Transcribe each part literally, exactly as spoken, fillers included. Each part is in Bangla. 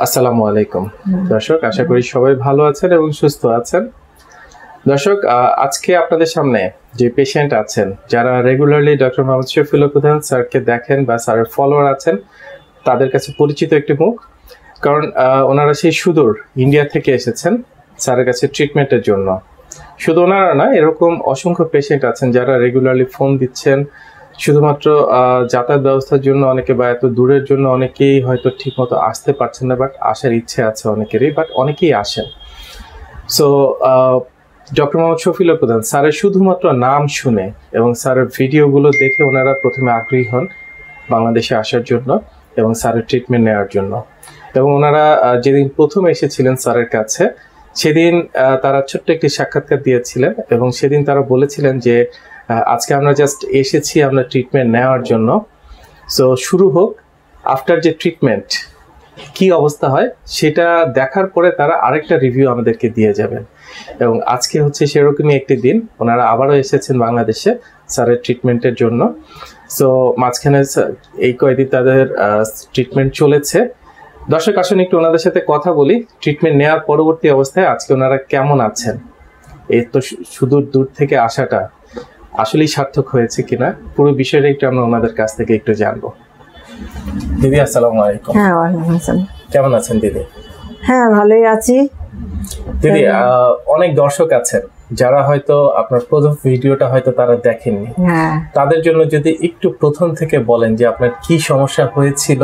আসসালামু আলাইকুম দর্শক, আশা করি সবাই ভালো আছেন এবং সুস্থ আছেন। দর্শক, আজকে আপনাদের সামনে যে পেশেন্ট আছেন, যারা রেগুলারলি ডক্টর মোহাম্মদ শফিউল প্রধান স্যারকে দেখেন বা স্যারের ফলোয়ার আছেন, তাদের কাছে পরিচিত একটি মুখ। কারণ ওনারা সেই সুদূর ইন্ডিয়া থেকে এসেছেন স্যারের কাছে ট্রিটমেন্টের জন্য। শুধু ওনারা না, এরকম অসংখ্য পেশেন্ট আছেন যারা রেগুলারলি ফোন দিচ্ছেন শুধুমাত্র যাতায়াত ব্যবস্থার জন্য, অনেকে বা এত দূরের জন্য অনেকেই হয়তো ঠিক মতো আসতে পারছেন না, বাট আসার ইচ্ছে আছে অনেকেরই, বাট অনেকেই আসেন। সো ডক্টর মোহাম্মদ শফিউল প্রধান স্যারের শুধুমাত্র নাম শুনে এবং স্যারের ভিডিওগুলো দেখে ওনারা প্রথমে আগ্রহী হন বাংলাদেশে আসার জন্য এবং স্যারের ট্রিটমেন্ট নেওয়ার জন্য। এবং ওনারা যেদিন প্রথম এসেছিলেন স্যারের কাছে, সেদিন তারা ছোট্ট একটি সাক্ষাৎকার দিয়েছিলেন এবং সেদিন তারা বলেছিলেন যে আজকে আমরা জাস্ট এসেছি আমরা ট্রিটমেন্ট নেওয়ার জন্য। সো শুরু হোক, আফটার যে ট্রিটমেন্ট কি অবস্থা হয় সেটা দেখার পরে তারা আরেকটা রিভিউ আমাদেরকে দিয়ে যাবেন। এবং আজকে হচ্ছে সেরকমই একটি দিন, ওনারা আবারও এসেছেন বাংলাদেশে স্যারের ট্রিটমেন্টের জন্য। সো মাঝখানে এই কয়েকদিন তাদের ট্রিটমেন্ট চলেছে। দর্শক আসুন একটু ওনাদের সাথে কথা বলি, ট্রিটমেন্ট নেওয়ার পরবর্তী অবস্থায় আজকে ওনারা কেমন আছেন, এই তো সুদূর দূর থেকে আসাটা আসলেই সার্থক হয়েছে কিনা, পুরো বিষয়টা একটু আমরা ওনাদের কাছ থেকে একটু জানবো। দিদি আসসালামু আলাইকুম। হ্যাঁ, ওয়ালাইকুম আসসালাম। কেমন আছেন দিদি? হ্যাঁ, ভালোই আছি। দিদি, অনেক দর্শক আছেন যারা হয়তো আপনার প্রথম ভিডিওটা হয়তো তারা দেখেননি, হ্যাঁ, তাদের জন্য যদি একটু প্রথম থেকে বলেন যে আপনার কি সমস্যা হয়েছিল,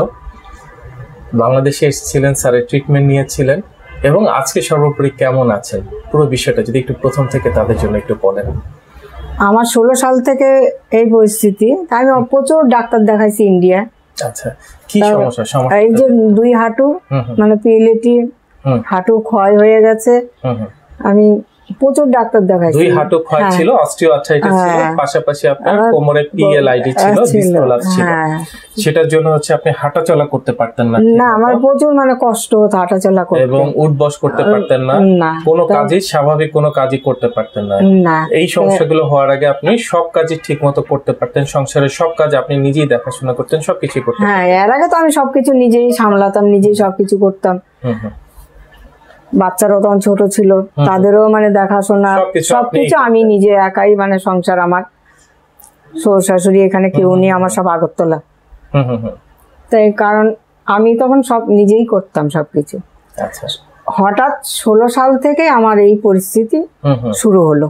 বাংলাদেশে এসেছিলেন, স্যারের ট্রিটমেন্ট নিয়েছিলেন এবং আজকে সর্বোপরি কেমন আছেন, পুরো বিষয়টা যদি একটু প্রথম থেকে তাদের জন্য একটু বলেন। আমার ষোলো সাল থেকে এই পরিস্থিতি, আমি প্রচুর ডাক্তার দেখাইছি ইন্ডিয়া। আচ্ছা, কি সমস্যা? সমস্যা এই যে দুই হাঁটু মানে পিএলএটি হাঁটু ক্ষয় হয়ে গেছে। আমি প্রচুর ডাক্তার দেখাইছি। দুই হাঁটু ক্ষয় ছিল, অস্টিওআর্থ্রাইটিস ছিল, পাশাপাশি আপনার কোমরে পিএলআইডি ছিল, ডিসপ্রোলাপস ছিল। সেটার জন্য হচ্ছে আপনি হাঁটাচলা করতে পারতেন না। না, আমার প্রচুর মানে কষ্ট হতো হাঁটাচলা করতে এবং উঠবস করতে পারতেন না, কোনো কাজই স্বাভাবিক কোনো কাজই করতে পারতেন না। এই সমস্যাগুলো হওয়ার আগে আপনি সব কাজই ঠিকমতো করতে পারতেন, সংসারের সব কাজ আপনি নিজেই দেখাশোনা করতেন, সবকিছু করতেন। হ্যাঁ, এর আগে তো আমি সবকিছু নিজেই সামলাতাম, নিজেই সবকিছু করতাম। বাচ্চারাও তখন ছোট ছিল, তাদেরও মানে দেখাশোনা সবকিছু আমি নিজে একাই, মানে সংসার আমার শ্বশুর শাশুড়ি এখানে কেউ নেই, আমার সব আগরতলা। তাই কারণ আমি তখন সব নিজেই করতাম সবকিছু। হঠাৎ ষোলো সাল থেকে আমার এই পরিস্থিতি শুরু হলো।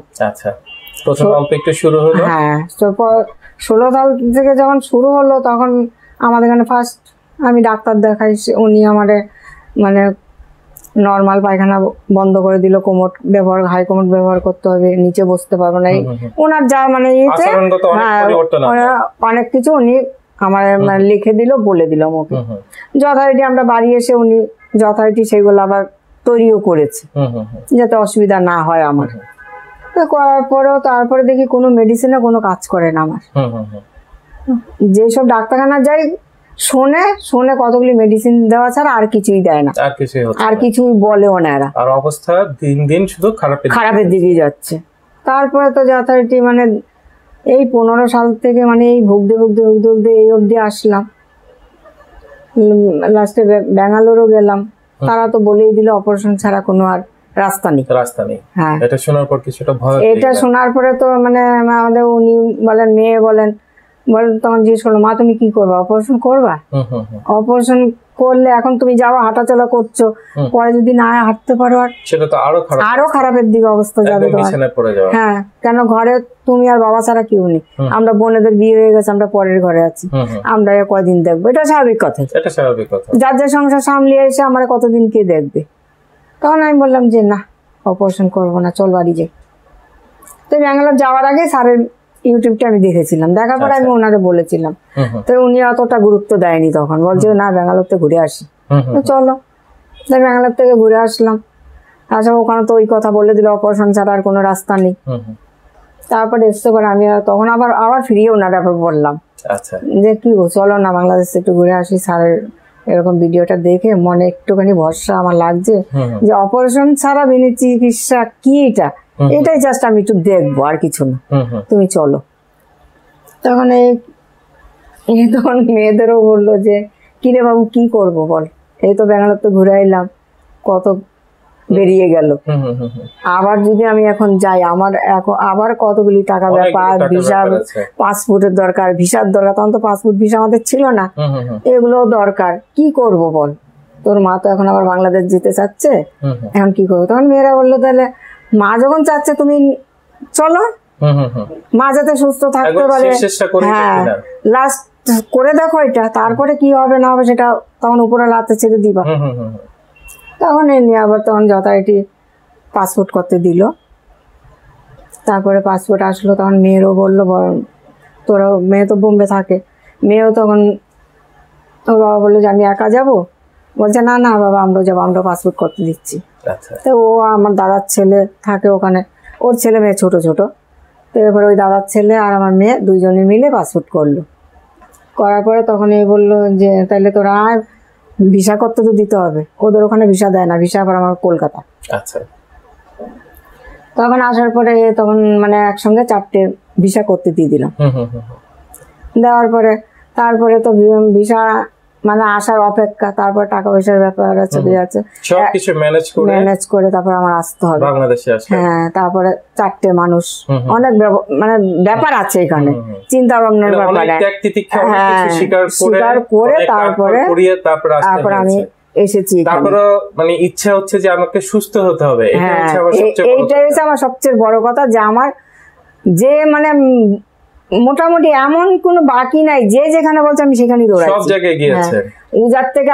হ্যাঁ, ষোলো সাল থেকে যখন শুরু হলো তখন আমাদের এখানে ফার্স্ট আমি ডাক্তার দেখাই, উনি আমারে মানে নর্মাল পায়খানা বন্ধ করে দিল, কোমর ব্যবহার হাই কোমর ব্যবহার করতে হবে, নিচে বসতে পারবো না, ওনার যা মানে অনেক কিছু উনি আমার মানে লিখে দিল, বলে দিল মুখে। যথারীতি আমরা বাড়ি এসে উনি যথারীতি সেগুলো আবার তৈরিও করেছে যাতে অসুবিধা না হয় আমার। করার পরেও তারপরে দেখি কোনো মেডিসিনে কোনো কাজ করে না আমার। যেসব ডাক্তারখানা যাই শোনে শোনে কতগুলি মেডিসিন দেওয়া ছাড়া আর কিছুই দেয় না, আর কিছুই বলেও না এরা, আর অবস্থা দিন দিন শুধু খারাপের খারাপের দিকে যাচ্ছে। তারপরে তো যথারীতি মানে এই পনেরো সাল থেকে মানে এই ভুগতে ভুগতে ভুগতে ভুগতে এই অবধি আসলাম। লাস্টে ব্যাঙ্গালোরও গেলাম, তারা তো বলেই দিল অপারেশন ছাড়া কোনো আর রাস্তা নেই রাস্তা নেই হ্যাঁ, এটা শোনার পর কিছুটা ভয়, এটা শোনার পরে তো মানে আমাদের উনি বলেন, মেয়ে বলেন বলেন তখন জিজ্ঞেস করলো, মা তুমি কি করবা, অপারেশন করবা? অপারেশন করলে এখন তুমি যাও হাঁটাচলা করছো, পরে যদি না হাঁটতে পারো আর সেটা তো আরো খারাপ, আরো খারাপের দিকে অবস্থা যাবে। হ্যাঁ, কেন ঘরে তুমি আর বাবা ছাড়া কেউ নেই, আমরা বোনেদের বিয়ে হয়ে গেছে, আমরা পরের ঘরে আছি, আমরা কয়দিন দেখবো, এটা স্বাভাবিক কথা, এটা স্বাভাবিক কথা। যার যার সংসার সামলিয়ে এসে আমার কতদিন কে দেখবে। তখন আমি বললাম যে না, অপারেশন করবো না, চল বাড়ি যাই। তো ব্যাঙ্গালোর যাওয়ার আগে স্যারের ইউটিউবটা আমি দেখেছিলাম, দেখার পরে আমি ওনারে বলেছিলাম, তো উনি অতটা গুরুত্ব দেয়নি, তখন বলছে না ব্যাঙ্গালোর থেকে ঘুরে আসি। চলো, ব্যাঙ্গালোর থেকে ঘুরে আসলাম, আসা ওখানে তো ওই কথা বলে দিল অপারেশন ছাড়া আর কোনো রাস্তা নেই। তারপরে এসছে করে আমি তখন আবার আবার ফিরিয়ে ওনারে আবার বললাম যে কি গো চলো না বাংলাদেশে একটু ঘুরে আসি, স্যারের এরকম ভিডিওটা দেখে মনে একটুখানি ভরসা আমার লাগছে যে অপারেশন ছাড়া বিনা চিকিৎসা কি, এটা এটাই জাস্ট আমি একটু দেখবো আর কিছু না, তুমি চলো। তখন এই তখন মেয়েদেরও বললো যে কিরে বাবু কি করবো বল, এই তো ব্যাঙ্গালোর ঘুরে এলাম, কত বেরিয়ে গেল। আবার যদি আমি এখন যাই আমার এখন আবার কতগুলি টাকা ব্যাপার, ভিসা পাসপোর্টের দরকার, ভিসার দরকার, তখন তো পাসপোর্ট ভিসা আমাদের ছিল না, এগুলো দরকার। কি করব বল, তোর মা তো এখন আবার বাংলাদেশ যেতে চাচ্ছে, এখন কি করবো? তখন মেয়েরা বললো তাহলে মা যখন চাচ্ছে তুমি চলো, মা যাতে সুস্থ থাকতে পারে, হ্যাঁ লাস্ট করে দেখো এটা, তারপরে কি হবে না হবে সেটা তখন উপরে লাতে ছেড়ে দিবা। তখন এমনি আবার তখন যথারীতি পাসপোর্ট করতে দিল। তারপরে পাসপোর্ট আসলো, তখন মেয়েরও বললো তোরা, মেয়ে তো বোম্বে থাকে, মেয়েও তখন ওর বাবা বললো যে আমি একা যাব, বলছে না না বাবা আমরাও যাবো, আমরা পাসপোর্ট করতে দিচ্ছি। তো ও আমার দাদার ছেলে থাকে ওখানে, ওর ছেলে মেয়ে ছোট ছোট, তো এরপরে ওই দাদার ছেলে আর আমার মেয়ে দুইজনে মিলে পাসপোর্ট করলো। করার পরে তখন এই বললো যে তাহলে তোরা ভিসা করতে তো দিতে হবে, ওদের ওখানে ভিসা দেয় না, ভিসা আবার আমার কলকাতা। আচ্ছা, তখন আসার পরে তখন মানে একসঙ্গে চারটে ভিসা করতে দিয়ে দিলাম। দেওয়ার পরে তারপরে তো ভিসা মানে আসার অপেক্ষা, তারপর টাকা পয়সার ব্যাপার আছে, আছে সবকিছু ম্যানেজ করে ম্যানেজ করে তারপর আমার আসতে হবে বাংলাদেশে। হ্যাঁ, তারপরে চারটে মানুষ, অনেক মানে ব্যাপার আছে এখানে, চিন্তা ভাবনার ব্যাপার। হ্যাঁ, স্বীকার করে তারপরে তারপর আমি এসেছি। তারপরে মানে ইচ্ছা হচ্ছে যে আমাকে সুস্থ হতে হবে, এইটাই হচ্ছে আমার সবচেয়ে বড় কথা, যে আমার যে মানে মোটামুটি এমন কোনো বাকি নাই, যে যেখানে বলছে আমি সেখানেই দৌড়াচ্ছি, সব জায়গায় গিয়েছে। উজার থেকে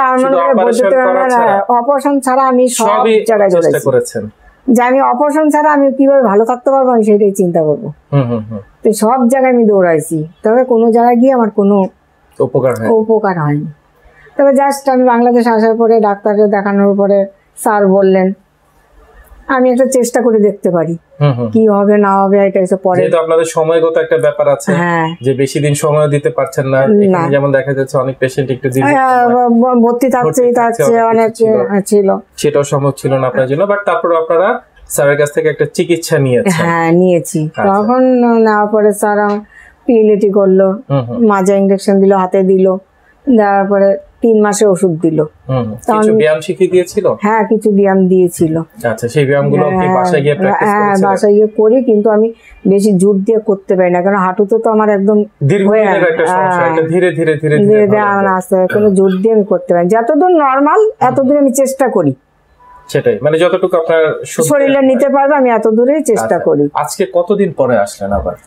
অপারেশন ছাড়া আমি সব জায়গায় দৌড়াচ্ছি, যে আমি অপারেশন ছাড়া আমি কিভাবে ভালো থাকতে পারবো আমি সেটাই চিন্তা করবো। তো সব জায়গায় আমি দৌড়াইছি, তবে কোনো জায়গায় গিয়ে আমার কোনো উপকার উপকার হয়নি। তবে জাস্ট আমি বাংলাদেশ আসার পরে ডাক্তারকে দেখানোর পরে স্যার বললেন আমি একটা চেষ্টা করে দেখতে পারি কি হবে না হবে, এটা এসে পরে যেহেতু আপনাদের সময়গত একটা ব্যাপার আছে, যে বেশি দিন সময় দিতে পারছেন না, এখানে যেমন দেখা যাচ্ছে অনেক পেশেন্ট একটু দিন ভর্তি থাকছেই থাকছে, অনেক ছিল, সেটাও সম্ভব ছিল না আপনার জন্য, বাট তারপরে আপনারা স্যারের কাছ থেকে একটা চিকিৎসা নিয়েছেন। হ্যাঁ নিয়েছি। তখন নেওয়ার পরে স্যার পিএলএটি করলো, মাজা ইনজেকশন দিল, হাতে দিল, দেওয়ার পরে তিন মাসে ওষুধ দিল। কিছু ব্যায়াম শিখিয়ে দিয়েছিল? হ্যাঁ কিছু ব্যায়াম দিয়েছিল। আচ্ছা, সেই ব্যায়ামগুলো আপনি বাসায় গিয়ে প্র্যাকটিস করেছেন? হ্যাঁ বাসায় গিয়ে করি, কিন্তু আমি বেশি জোর দিয়ে করতে পারি না, কারণ হাঁটুতে তো আমার একদম দীর্ঘদিনের একটা সমস্যা, এটা ধীরে ধীরে ধীরে ধীরে আমার আসতে কোনো জোর দিয়ে আমি করতে পারি, যতদূর নরমাল এতদূর আমি চেষ্টা করি, সেটাই মানে যতটুকু আপনার শরীরে নিতে পারবে আমি এত দূরেই চেষ্টা করি। আজকে কতদিন পরে আসলেন আবার?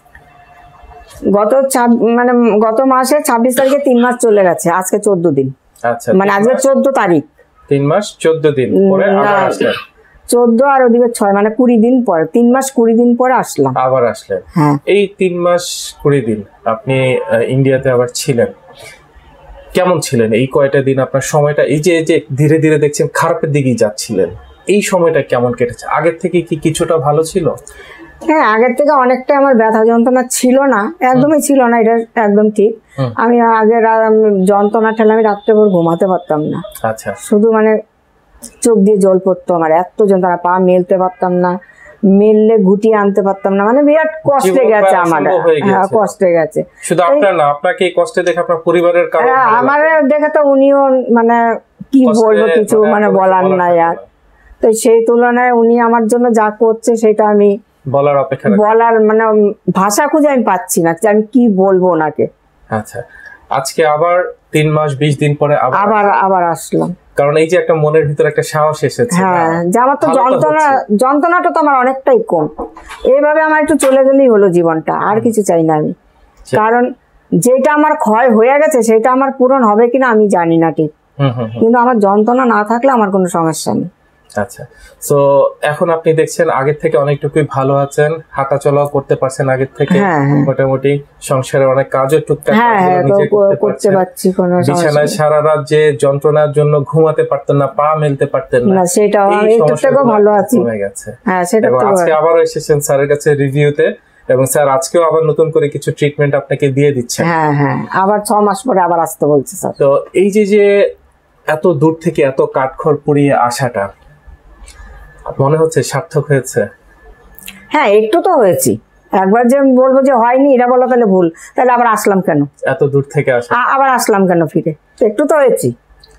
গত মানে গত মাসে ছাব্বিশ তারিখে তিন মাস চলে গেছে, আজকে চোদ্দ দিন। আচ্ছা, মানে আজকে চোদ্দ তারিখ, তিন মাস চোদ্দ দিন পরে আবার আসলেন। চোদ্দ আর ওদিকে ছয় মানে কুড়ি দিন পরে, তিন মাস কুড়ি দিন পরে আসলাম, আবার আসলেন। হ্যাঁ, এই তিন মাস কুড়ি দিন আপনি ইন্ডিয়াতে আবার ছিলেন, কেমন ছিলেন এই কয়টা দিন? আপনার সময়টা এই যে যে ধীরে ধীরে দেখছেন খারাপের দিকেই যাচ্ছিলেন, এই সময়টা কেমন কেটেছে? আগের থেকে কি কিছুটা ভালো ছিল? হ্যাঁ, আগের থেকে অনেকটা আমার ব্যথা যন্ত্রণা ছিল না, একদমই ছিল না, এটা একদম ঠিক। আমি আগে যন্ত্রণা ঠেলে আমি রাত্রে ভোর ঘুমাতে পারতাম না। আচ্ছা, শুধু মানে চোখ দিয়ে জল পড়তো আমার, এত যন্ত্রণা, পা মেলতে পারতাম না, মেললে গুটিয়ে আনতে পারতাম না, মানে বিরাট কষ্টে গেছে আমার, হ্যাঁ কষ্টে গেছে। শুধু আপনার না, আপনাকে এই কষ্টে দেখে আপনার পরিবারের কারো, আমার দেখে তো উনিও মানে কি বলবো কিছু মানে বলার নাই আর, তো সেই তুলনায় উনি আমার জন্য যা করছে সেটা আমি বলার অপেক্ষা বলার মানে ভাষা খুঁজে আমি পাচ্ছি না, আমি কি বলবো ওনাকে। আচ্ছা, আজকে আবার তিন মাস বিশ দিন পরে আবার আবার আসলাম, কারণ এই যে একটা মনের ভিতরে একটা সাহস এসেছে। হ্যাঁ, যে আমার তো যন্ত্রণা যন্ত্রণাটা তো আমার অনেকটাই কম, এইভাবে আমার একটু চলে গেলেই হলো জীবনটা, আর কিছু চাই না আমি। কারণ যেটা আমার ক্ষয় হয়ে গেছে সেটা আমার পূরণ হবে কিনা আমি জানি না ঠিক, কিন্তু আমার যন্ত্রণা না থাকলে আমার কোনো সমস্যা নেই। আচ্ছা, তো এখন আপনি দেখছেন আগের থেকে অনেকটুকুই ভালো আছেন, হাঁটা চলাও করতে পারছেন আগের থেকে, মোটামুটি সংসারে অনেক কাজও টুকটাক নিজে করতে পারছি, বিছানায় সারা রাত যে যন্ত্রণার জন্য ঘুমাতে পারতেন না, পা মেলতে পারতেন না, সেটা একটু ভালো আছি হয়ে গেছে। হ্যাঁ, সেটা আজকে আবারও এসেছেন স্যারের কাছে রিভিউতে, এবং স্যার আজকেও আবার নতুন করে কিছু ট্রিটমেন্ট আপনাকে দিয়ে দিচ্ছেন। হ্যাঁ হ্যাঁ, আবার ছ মাস পরে আবার আসতে বলছে স্যার। তো এই যে যে এত দূর থেকে এত কাঠখড় পুড়িয়ে আসাটা মনে হচ্ছে সার্থক হয়েছে? হ্যাঁ, একটু তো হয়েছি, একবার যে বলবো যে হয়নি এটা বলা তাহলে ভুল, তাহলে আবার আসলাম কেন, এত দূর থেকে আসা আবার আসলাম কেন ফিরে, একটু তো হয়েছি।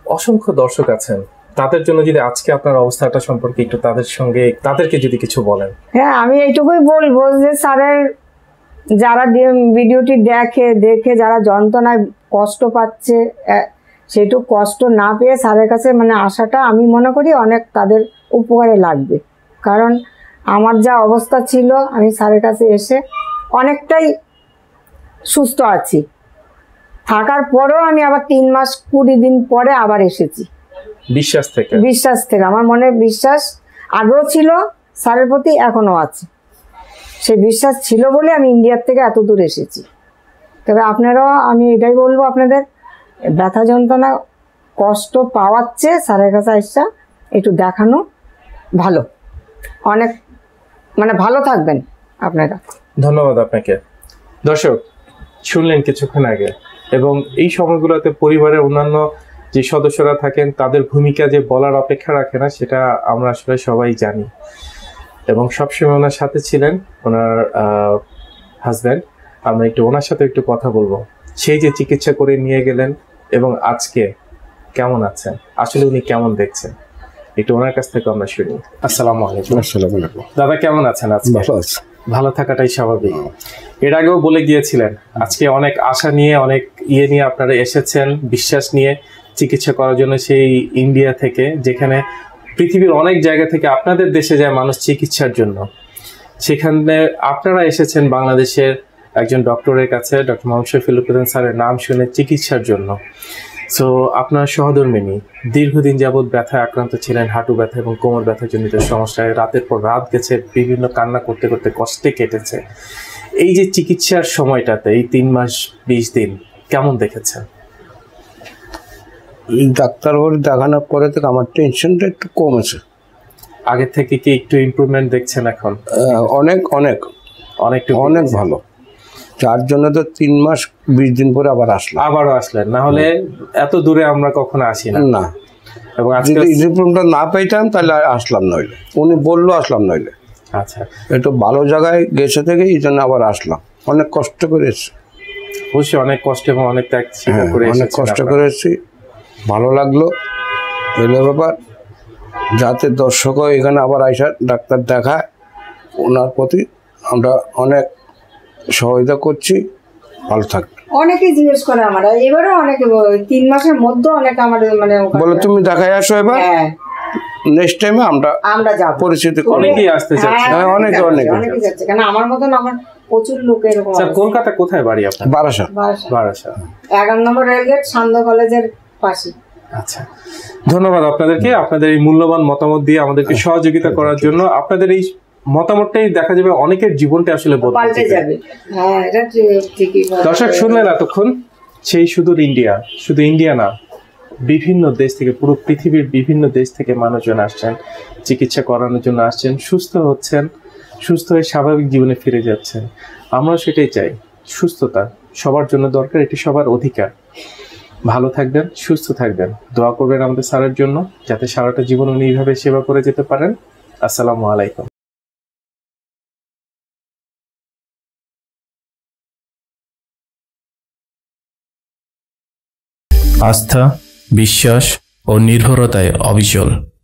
অসংখ্য দর্শক আছেন, তাদের জন্য যদি আজকে আপনার অবস্থাটা সম্পর্কে একটু তাদের সঙ্গে তাদেরকে যদি কিছু বলেন। হ্যাঁ, আমি এইটুকুই বলবো যে স্যারের যারা ভিডিওটি দেখে দেখে যারা যন্ত্রণায় কষ্ট পাচ্ছে, সেটুকু কষ্ট না পেয়ে স্যারের কাছে মানে আসাটা আমি মনে করি অনেক তাদের উপকারে লাগবে। কারণ আমার যা অবস্থা ছিল, আমি স্যারের কাছে এসে অনেকটাই সুস্থ আছি। থাকার পরেও আমি আবার তিন মাস কুড়ি দিন পরে আবার এসেছি বিশ্বাস থেকে বিশ্বাস থেকে আমার মনে বিশ্বাস আগেও ছিল স্যারের প্রতি, এখনো আছে। সেই বিশ্বাস ছিল বলে আমি ইন্ডিয়ার থেকে এত দূর এসেছি। তবে আপনারাও, আমি এটাই বলবো আপনাদের, ব্যথা যন্ত্রণা কষ্ট পাওয়াচ্ছে স্যারের কাছে আসা একটু দেখানো ভালো, অনেক মানে ভালো থাকবেন আপনারা। ধন্যবাদ আপনাকে। দর্শক শুনলেন কিছুক্ষণ আগে, এবং এই সময়গুলোতে পরিবারের অন্যান্য যে সদস্যরা থাকেন তাদের ভূমিকা যে বলার অপেক্ষা রাখে না, সেটা আমরা আসলে সবাই জানি। এবং সবসময় ওনার সাথে ছিলেন ওনার হাজব্যান্ড। আমরা একটু ওনার সাথে একটু কথা বলবো, সেই যে চিকিৎসা করে নিয়ে গেলেন এবং আজকে কেমন আছেন, আসলে উনি কেমন দেখছেন, একটু ওনার কাছ থেকে আমরা শুনি। আসসালামু আলাইকুম। আসসালামু আলাইকুম। দাদা কেমন আছেন? আজকে ভালো আছি। ভালো থাকাটাই স্বাভাবিক। এর আগেও বলে গিয়েছিলেন আজকে অনেক আশা নিয়ে, অনেক ইয়ে নিয়ে আপনারা এসেছেন, বিশ্বাস নিয়ে চিকিৎসা করার জন্য সেই ইন্ডিয়া থেকে, যেখানে পৃথিবীর অনেক জায়গা থেকে আপনাদের দেশে যায় মানুষ চিকিৎসার জন্য। সেখানে আপনারা এসেছেন বাংলাদেশের একজন ডক্টরের কাছে, ডক্টর মোহাম্মদ শফিউল কবির স্যারের নাম শুনে চিকিৎসার জন্য। সো আপনার সহধর্মিণী দীর্ঘদিন যাবৎ ব্যথায় আক্রান্ত ছিলেন, হাঁটু ব্যথা এবং কোমর ব্যথা জনিত সমস্যায় রাতের পর রাত গেছে, বিভিন্ন কান্না করতে করতে কষ্টে কেটেছে। এই যে চিকিৎসার সময়টাতে এই তিন মাস বিশ দিন কেমন দেখেছেন? ডাক্তার বাবু দেখানোর পরে থেকে আমার টেনশনটা একটু কমেছে। আগে থেকে কি একটু ইমপ্রুভমেন্ট দেখছেন এখন? অনেক অনেক অনেক অনেক ভালো। যার জন্য তো তিন মাস বিশ দিন পরে আবার আসলাম। আবারও আসলেন, না হলে এত দূরে আমরা কখনো আসি না। না, এবং যদি ইমপ্রুভমেন্টটা না পেতাম তাহলে আসলাম নইলে, উনি বললো আসলাম নইলে। আচ্ছা, একটু ভালো জায়গায় গেছে থেকে এই জন্য আবার আসলাম। অনেক কষ্ট করেছি, অবশ্যই অনেক কষ্ট এবং অনেক ত্যাগ স্বীকার করে অনেক কষ্ট করেছি। ভালো লাগলো এলো ব্যাপার, যাতে দর্শকও এখানে আবার আইসা ডাক্তার দেখায়, ওনার প্রতি আমরা অনেক সহায়তা করছি। ভালো থাকবে। অনেকেই জিজ্ঞেস করে আমরা, এবারে অনেকে তিন মাসের মধ্যে অনেক আমাদের মানে বলে তুমি দেখাই আসো এবার, নেক্সট টাইমে আমরা আমরা যাব। পরিচিতি অনেকেই আসতে চাচ্ছে। হ্যাঁ, অনেকে অনেকে অনেকে যাচ্ছে, কারণ আমার মতন আমার প্রচুর লোক এরকম। স্যার কলকাতা কোথায় বাড়ি আপনার? বারাসাত। বারাসাত এগারো নম্বর রেলগেট, সান্ধ্য কলেজের পাশে। আচ্ছা, ধন্যবাদ আপনাদেরকে, আপনাদের এই মূল্যবান মতামত দিয়ে আমাদেরকে সহযোগিতা করার জন্য। আপনাদের এই মতামতটাই দেখা যাবে অনেকের জীবনটা আসলে বদলে যাবে। হ্যাঁ, এটা ঠিকই। দর্শক শুনলেন এতক্ষণ, সেই শুধু ইন্ডিয়া, শুধু ইন্ডিয়া না, বিভিন্ন দেশ থেকে, পুরো পৃথিবীর বিভিন্ন দেশ থেকে মানুষজন আসছেন, চিকিৎসা করানোর জন্য আসছেন, সুস্থ হচ্ছেন, সুস্থ হয়ে স্বাভাবিক জীবনে ফিরে যাচ্ছেন। আমরা সেটাই চাই, সুস্থতা সবার জন্য দরকার, এটি সবার অধিকার। ভালো থাকবেন, সুস্থ থাকবেন, দোয়া করবেন আমাদের স্যারের জন্য, যাতে সারাটা জীবন উনি এইভাবে সেবা করে যেতে পারেন। আসসালামু আলাইকুম। আস্থা, বিশ্বাস ও নির্ভরতায় অবিচল।